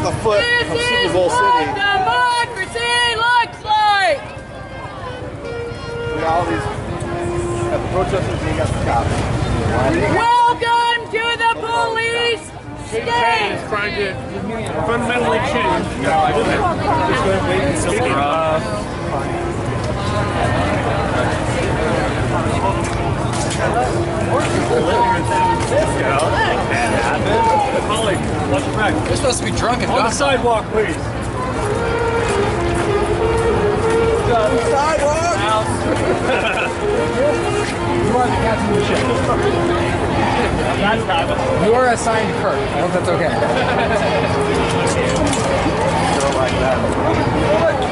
the foot of Super Bowl City. Democracy looks like. We got all these got the protesters and you got the cops. Welcome to the police state. Is trying to fundamentally change. You're supposed to be drunk and On the sidewalk, please. You are assigned Kurt. I hope that's okay. Like that.